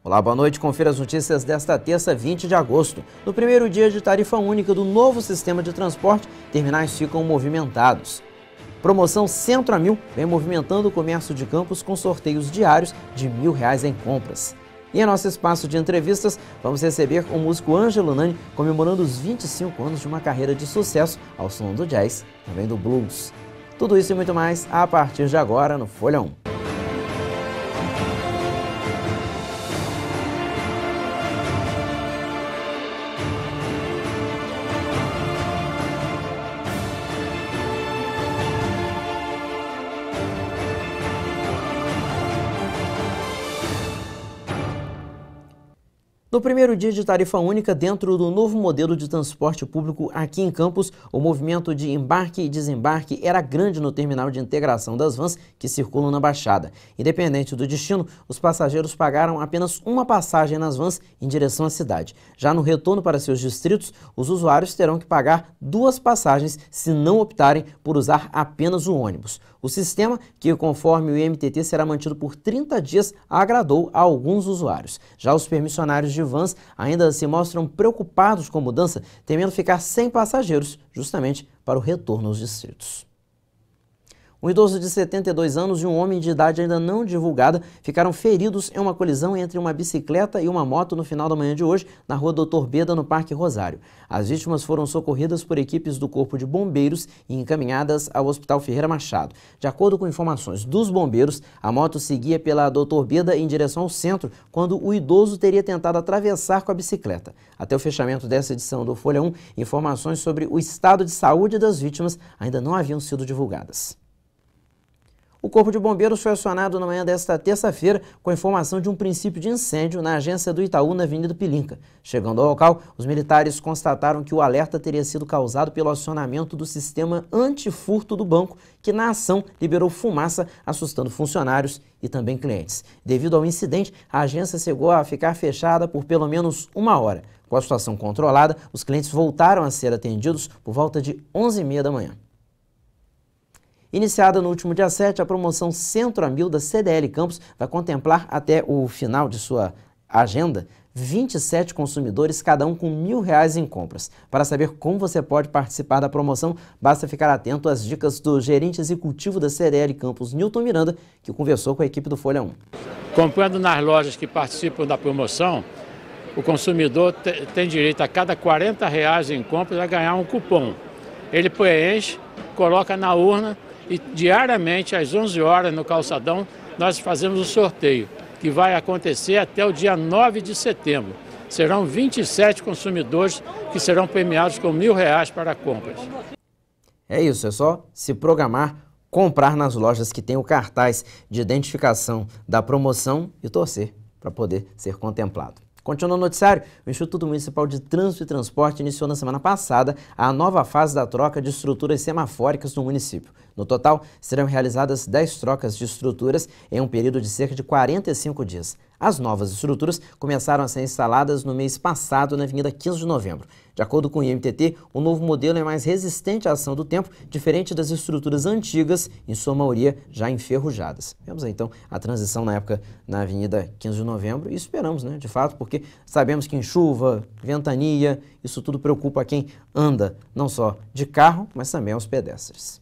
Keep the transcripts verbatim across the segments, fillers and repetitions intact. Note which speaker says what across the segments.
Speaker 1: Olá, boa noite. Confira as notícias desta terça, vinte de agosto. No primeiro dia de tarifa única do novo sistema de transporte, terminais ficam movimentados. Promoção Centro a Mil vem movimentando o comércio de Campos com sorteios diários de mil reais em compras. E em nosso espaço de entrevistas, vamos receber o músico Ângelo Nani comemorando os vinte e cinco anos de uma carreira de sucesso ao som do jazz, também do blues. Tudo isso e muito mais a partir de agora no Folha um. No primeiro dia de tarifa única, dentro do novo modelo de transporte público aqui em Campos, o movimento de embarque e desembarque era grande no terminal de integração das vans que circulam na Baixada. Independente do destino, os passageiros pagaram apenas uma passagem nas vans em direção à cidade. Já no retorno para seus distritos, os usuários terão que pagar duas passagens se não optarem por usar apenas o ônibus. O sistema, que conforme o I M T T será mantido por trinta dias, agradou a alguns usuários. Já os permissionários de vans ainda se mostram preocupados com a mudança, temendo ficar sem passageiros, justamente para o retorno aos distritos. Um idoso de setenta e dois anos e um homem de idade ainda não divulgada ficaram feridos em uma colisão entre uma bicicleta e uma moto no final da manhã de hoje, na rua doutor Beda, no Parque Rosário. As vítimas foram socorridas por equipes do Corpo de Bombeiros e encaminhadas ao Hospital Ferreira Machado. De acordo com informações dos bombeiros, a moto seguia pela doutor Beda em direção ao centro, quando o idoso teria tentado atravessar com a bicicleta. Até o fechamento dessa edição do Folha um, informações sobre o estado de saúde das vítimas ainda não haviam sido divulgadas. O Corpo de Bombeiros foi acionado na manhã desta terça-feira com a informação de um princípio de incêndio na agência do Itaú, na Avenida Pilinca. Chegando ao local, os militares constataram que o alerta teria sido causado pelo acionamento do sistema antifurto do banco, que na ação liberou fumaça, assustando funcionários e também clientes. Devido ao incidente, a agência chegou a ficar fechada por pelo menos uma hora. Com a situação controlada, os clientes voltaram a ser atendidos por volta de onze e meia da manhã. Iniciada no último dia sete, a promoção Centro a Mil da C D L Campos vai contemplar até o final de sua agenda vinte e sete consumidores, cada um com mil reais em compras. Para saber como você pode participar da promoção, basta ficar atento às dicas do gerente executivo da C D L Campos, Nilton Miranda, que conversou com a equipe do Folha um.
Speaker 2: Comprando nas lojas que participam da promoção, o consumidor tem direito a cada quarenta reais em compras a ganhar um cupom. Ele preenche, coloca na urna e diariamente às onze horas no calçadão nós fazemos o sorteio, que vai acontecer até o dia nove de setembro. Serão vinte e sete consumidores que serão premiados com mil reais para compras.
Speaker 1: É isso, é só se programar, comprar nas lojas que tem o cartaz de identificação da promoção e torcer para poder ser contemplado. Continuando o noticiário, o Instituto Municipal de Trânsito e Transporte iniciou na semana passada a nova fase da troca de estruturas semafóricas no município. No total, serão realizadas dez trocas de estruturas em um período de cerca de quarenta e cinco dias. As novas estruturas começaram a ser instaladas no mês passado na Avenida quinze de novembro. De acordo com o I M T T, o novo modelo é mais resistente à ação do tempo, diferente das estruturas antigas, em sua maioria já enferrujadas. Vemos aí, então a transição na época na Avenida quinze de novembro e esperamos, né, de fato, porque sabemos que em chuva, ventania, isso tudo preocupa quem anda não só de carro, mas também aos pedestres.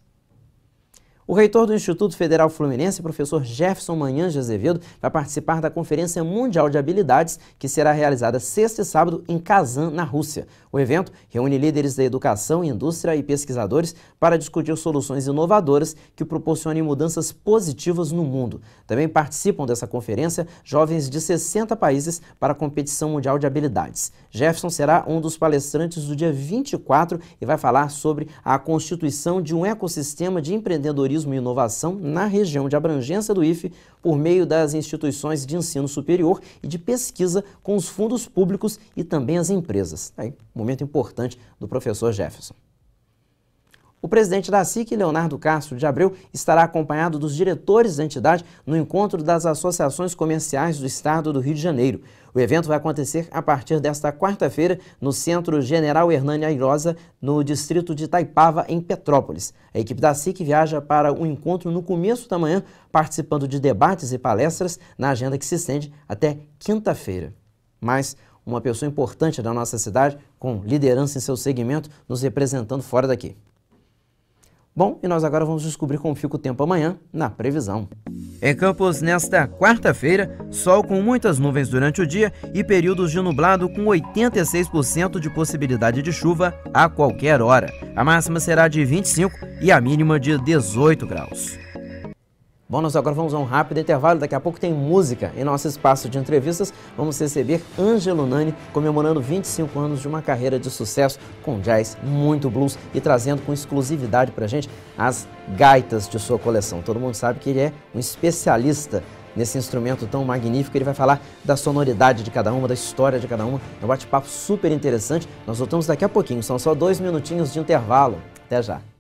Speaker 1: O reitor do Instituto Federal Fluminense, professor Jefferson Manhães de Azevedo, vai participar da Conferência Mundial de Habilidades, que será realizada sexta e sábado em Kazan, na Rússia. O evento reúne líderes da educação, indústria e pesquisadores para discutir soluções inovadoras que proporcionem mudanças positivas no mundo. Também participam dessa conferência jovens de sessenta países para a Competição Mundial de Habilidades. Jefferson será um dos palestrantes do dia vinte e quatro e vai falar sobre a constituição de um ecossistema de empreendedorismo e inovação na região de abrangência do I F E por meio das instituições de ensino superior e de pesquisa com os fundos públicos e também as empresas. Aí, um momento importante do professor Jefferson. O presidente da S I C, Leonardo Castro de Abreu, estará acompanhado dos diretores da entidade no encontro das associações comerciais do estado do Rio de Janeiro. O evento vai acontecer a partir desta quarta-feira no Centro General Hernani Airosa, no distrito de Itaipava, em Petrópolis. A equipe da S I C viaja para o encontro no começo da manhã, participando de debates e palestras na agenda que se estende até quinta-feira. Mas uma pessoa importante da nossa cidade, com liderança em seu segmento, nos representando fora daqui. Bom, e nós agora vamos descobrir como fica o tempo amanhã na previsão. Em Campos, nesta quarta-feira, sol com muitas nuvens durante o dia e períodos de nublado com oitenta e seis por cento de possibilidade de chuva a qualquer hora. A máxima será de vinte e cinco e a mínima de dezoito graus. Bom, nós agora vamos a um rápido intervalo, daqui a pouco tem música. Em nosso espaço de entrevistas, vamos receber Ângelo Nani, comemorando vinte e cinco anos de uma carreira de sucesso com jazz, muito blues e trazendo com exclusividade pra gente as gaitas de sua coleção. Todo mundo sabe que ele é um especialista nesse instrumento tão magnífico. Ele vai falar da sonoridade de cada uma, da história de cada uma. É um bate-papo super interessante. Nós voltamos daqui a pouquinho, são só dois minutinhos de intervalo. Até já!